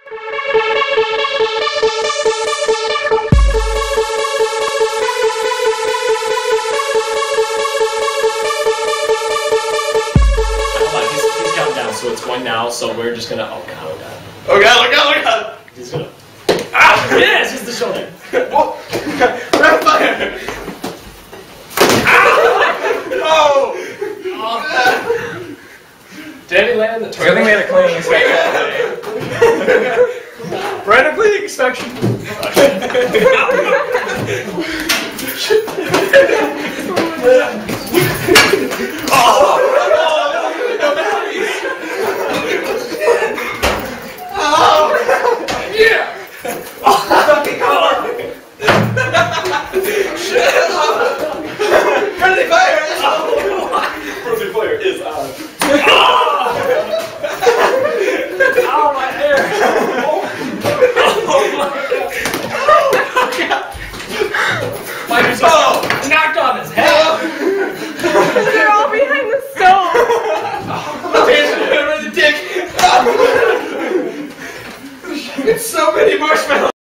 He's counting down, so it's 1 now, so we're just gonna, oh god. Oh god, oh god, oh god! He's gonna, ah, yes, it's the shoulder. Whoa! Rapid fire! Oh! Danny landed the Good thing we had a cleaning inspection. Random cleaning inspection. Yeah! Friendly fire! Friendly fire is on. Oh, my hair!